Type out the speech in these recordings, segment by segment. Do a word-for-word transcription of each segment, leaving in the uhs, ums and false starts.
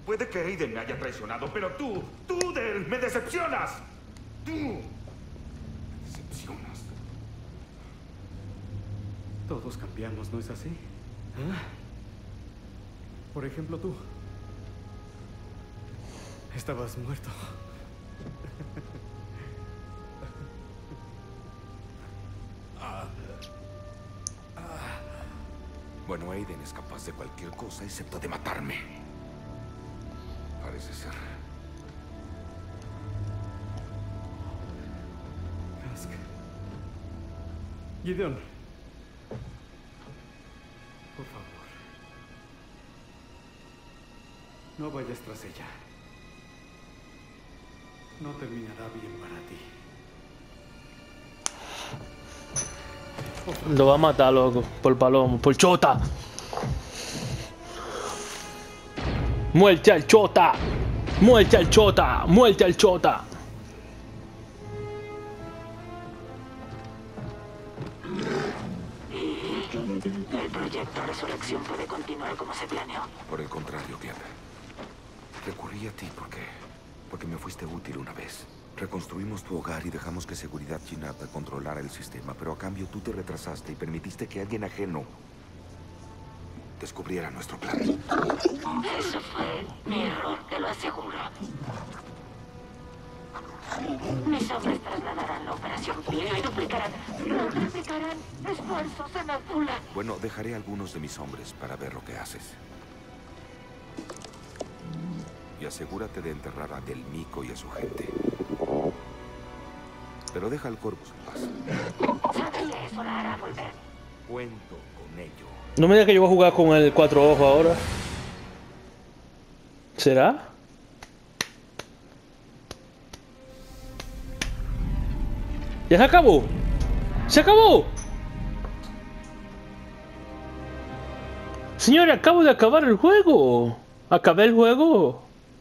Puede que Aiden me haya traicionado, pero tú, tú, Del, me decepcionas. Tú me decepcionas. Todos cambiamos, ¿no es así? ¿Eh? Por ejemplo, tú. Estabas muerto. Bueno, Aiden es capaz de cualquier cosa excepto de matarme. Parece ser. Ask. Gideon. Por favor. No vayas tras ella. No terminará bien para ti. Lo va a matar, loco. Por palomo. Por chota. Muerte al chota. Muerte al chota. Muerte al chota. El proyecto Resurrección puede continuar como se planeó. Por el contrario, Glenn. Recurrí a ti porque... porque me fuiste útil una vez. Reconstruimos tu hogar y dejamos que Seguridad Chinata controlara el sistema, pero a cambio tú te retrasaste y permitiste que alguien ajeno descubriera nuestro plan. Eso fue mi error, te lo aseguro. Mis hombres trasladarán la operación Pío y duplicarán, duplicarán esfuerzos en Azula. Bueno, dejaré a algunos de mis hombres para ver lo que haces. Y asegúrate de enterrar a Del Meeko y a su gente. Pero deja al Corvus en paz. Sabía eso la hará volver. Cuento con ello. No me digas que yo voy a jugar con el cuatro ojos ahora. ¿Será? ¿Ya se acabó? ¡Se acabó! Señores, acabo de acabar el juego. Acabé el juego.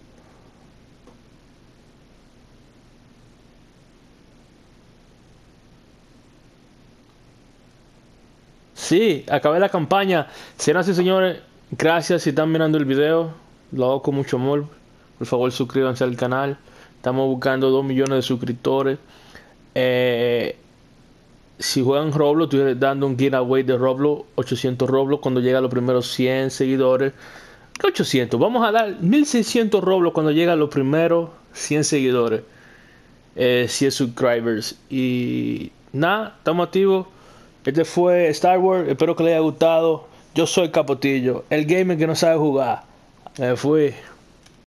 Sí, acabé la campaña. Señoras y señores, gracias si están mirando el video. Lo hago con mucho amor. Por favor, suscríbanse al canal. Estamos buscando dos millones de suscriptores. Eh, si juegan Roblox, estoy dando un giveaway de Roblox, ochocientos Roblox cuando llega a los primeros cien seguidores. ¿Qué ochocientos? Vamos a dar mil seiscientos Roblox cuando llega a los primeros cien seguidores. Eh, cien subscribers. Y nada, estamos activos. Este fue Star Wars. Espero que les haya gustado. Yo soy Capotillo, el gamer que no sabe jugar. Me fui.